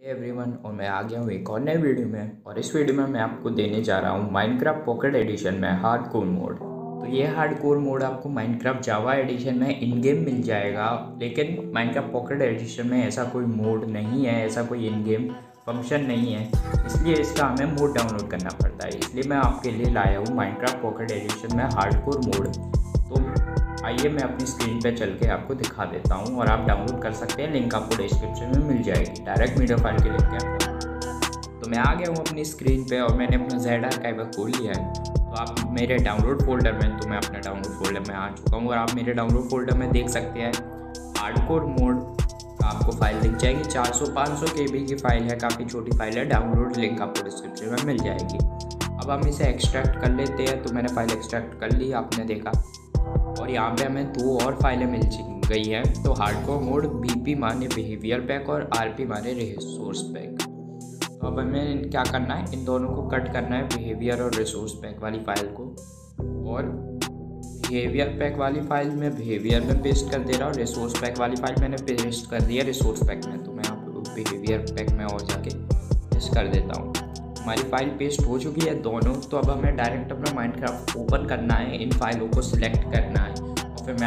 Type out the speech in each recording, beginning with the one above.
Everyone, और मैं आ गया हूँ एक और नए वीडियो में। और इस वीडियो में मैं आपको देने जा रहा हूँ माइनक्राफ्ट पॉकेट एडिशन में हार्डकोर मोड। तो ये हार्डकोर मोड आपको माइनक्राफ्ट जावा एडिशन में इन गेम मिल जाएगा, लेकिन माइनक्राफ्ट पॉकेट एडिशन में ऐसा कोई मोड नहीं है, ऐसा कोई इन गेम फंक्शन नहीं है, इसलिए इसका हमें मोड डाउनलोड करना पड़ता है। इसलिए मैं आपके लिए लाया हूँ माइनक्राफ्ट पॉकेट एडिशन में हार्डकोर मोड। तो आइए मैं अपनी स्क्रीन पे चल के आपको दिखा देता हूँ और आप डाउनलोड कर सकते हैं। लिंक आपको डिस्क्रिप्शन में मिल जाएगी, डायरेक्ट मीडिया फाइल के लिंक है। तो मैं आ गया हूँ अपनी स्क्रीन पे और मैंने अपना जेड आर्काइवर खोल लिया है। तो आप मेरे डाउनलोड फोल्डर में, तो मैं अपने डाउनलोड फोल्डर में आ चुका हूँ और आप मेरे डाउनलोड फोल्डर में देख सकते हैं हार्डकोर मोड आपको फाइल दिख जाएगी। 400-500 KB की फाइल है, काफ़ी छोटी फाइल है। डाउनलोड लिंक आपको डिस्क्रिप्शन में मिल जाएगी। अब हम इसे एक्सट्रैक्ट कर लेते हैं। तो मैंने फाइल एक्सट्रैक्ट कर ली, आपने देखा। और यहाँ पे हमें 2 और फाइलें मिल गई हैं। तो हार्डकोर मोड BP माने बिहेवियर पैक और RP माने रिसोर्स पैक। तो अब हमें क्या करना है, इन दोनों को कट करना है, बिहेवियर और रिसोर्स पैक वाली फाइल को। और बिहेवियर पैक वाली फाइल में बिहेवियर में पेस्ट कर दे रहा हूँ, रिसोर्स पैक वाली फाइल मैंने पेस्ट कर दिया रिसोर्स पैक में। तो मैं आपको बिहेवियर पैक में और जाके पेस्ट कर देता हूँ। हमारी फाइल पेस्ट हो चुकी है दोनों। तो अब हमें डायरेक्ट अपना माइनक्राफ्ट ओपन करना है, इन फाइलों को सिलेक्ट करना है और फिर मैं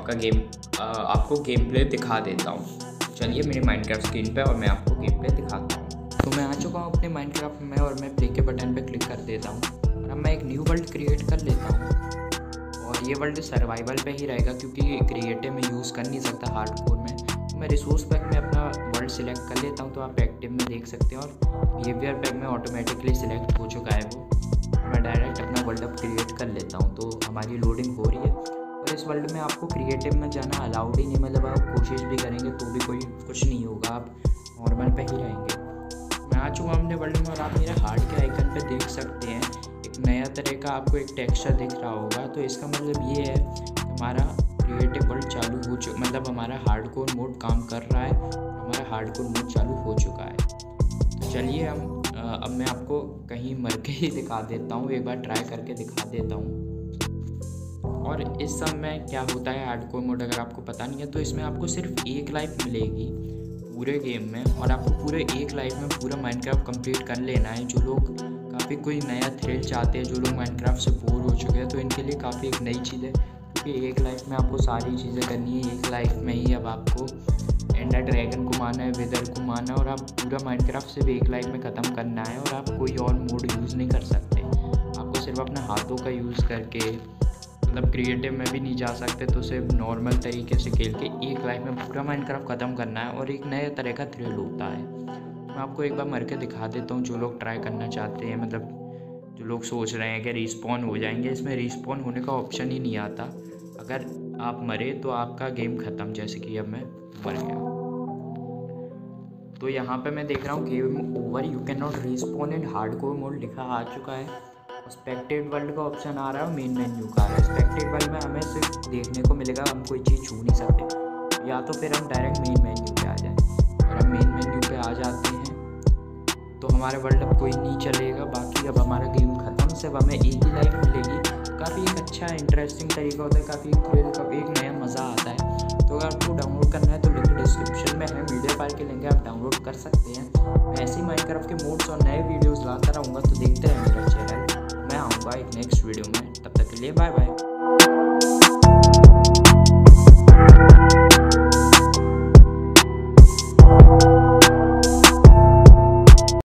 आपको गेम प्ले दिखा देता हूँ। चलिए मेरी माइनक्राफ्ट स्क्रीन पे और मैं आपको गेम प्ले दिखाता हूँ। तो मैं आ चुका हूँ अपने माइनक्राफ्ट में और मैं प्ले के बटन पे क्लिक कर देता हूँ और अब मैं एक न्यू वर्ल्ड क्रिएट कर लेता हूँ। और ये वर्ल्ड सर्वाइवल पे ही रहेगा क्योंकि क्रिएटिव में यूज़ कर नहीं सकता हार्डकोर में। तो मैं रिसोर्स पैक में अपना वर्ल्ड सिलेक्ट कर लेता हूँ। तो आप एक्टिव में देख सकते हैं और बिहेवियर पैक में ऑटोमेटिकली सिलेक्ट हो चुका है वो। मैं डायरेक्ट अपना वर्ल्ड अब क्रिएट कर लेता हूँ। तो हमारी लोडिंग हो रही है और इस वर्ल्ड में आपको क्रिएटिव में जाना अलाउड ही नहीं, मतलब आप कोशिश भी करेंगे तो भी कुछ नहीं होगा, आप नॉर्मल पे ही रहेंगे। मैं आ चुका हूँ अपने वर्ल्ड में और आप मेरे हार्ड के आइकन पे देख सकते हैं एक नया तरह का आपको एक टेक्सचर दिख रहा होगा। तो इसका मतलब ये है कि हमारा क्रिएटिव वर्ल्ड चालू हो चुका, मतलब हमारा हार्डकोर मोड काम कर रहा है, हमारा हार्डकोर मोड चालू हो चुका है। तो चलिए अब मैं आपको कहीं मर के ही दिखा देता हूँ, एक बार ट्राई करके दिखा देता हूँ। और इस सब में क्या होता है हार्डकोर मोड, अगर आपको पता नहीं है तो इसमें आपको सिर्फ 1 लाइफ मिलेगी पूरे गेम में और आपको पूरे 1 लाइफ में पूरा माइनक्राफ्ट कंप्लीट कर लेना है। जो लोग काफ़ी कोई नया थ्रिल चाहते हैं, जो लोग माइनक्राफ्ट से बोर हो चुके हैं, तो इनके लिए काफ़ी एक नई चीज़ है क्योंकि 1 लाइफ में आपको सारी चीज़ें करनी है। 1 लाइफ में ही अब आपको एंडर ड्रैगन को मारना है, विदर को मारना है और आप पूरा माइनक्राफ्ट सिर्फ 1 लाइफ में ख़त्म करना है। और आप कोई और मोड यूज़ नहीं कर सकते, आपको सिर्फ अपने हाथों का यूज़ करके, मतलब क्रिएटिव में भी नहीं जा सकते, तो सिर्फ नॉर्मल तरीके से खेल के 1 लाइफ में पूरा माइनक्राफ्ट ख़त्म करना है और एक नए तरह का थ्रिल होता है। मैं आपको एक बार मर के दिखा देता हूँ, जो लोग ट्राई करना चाहते हैं, मतलब जो लोग सोच रहे हैं कि रिस्पॉन हो जाएंगे, इसमें रिस्पॉन होने का ऑप्शन ही नहीं आता। अगर आप मरे तो आपका गेम ख़त्म, जैसे कि अब मैं मर गया। तो यहाँ पे मैं देख रहा हूँ game over, you can not respawn in hardcore mode लिखा आ चुका है। स्पेक्टेड वर्ल्ड का ऑप्शन आ रहा है और मेन मेन्यू का आ रहा है। स्पेक्टेड वर्ल्ड में हमें सिर्फ देखने को मिलेगा, हम कोई चीज़ छू नहीं सकते, या तो फिर हम डायरेक्ट मेन मेन्यू पे आ जाएं। और हम मेन मेन्यू पे आ जाते हैं तो हमारे वर्ल्ड अब कोई नहीं चलेगा, बाकी अब हमारा गेम ख़त्म, सिर्फ हमें 1 ही लाइफ मिलेगी। काफ़ी एक अच्छा इंटरेस्टिंग तरीका होता है, काफ़ी थ्रिल का एक नया मज़ा आता है। तो अगर आपको डाउनलोड करना है तो लिंक डिस्क्रिप्शन में है, मीडिया फाइल के लिंक है, आप डाउनलोड कर सकते हैं। मैं ऐसे ही माइनक्राफ्ट के मोड्स और नए वीडियोज़ लाता रहूँगा, तो देखते हैं मेरा चैनल। मैं आऊँगा एक नेक्स्ट वीडियो में, तब तक के लिए बाय बाय।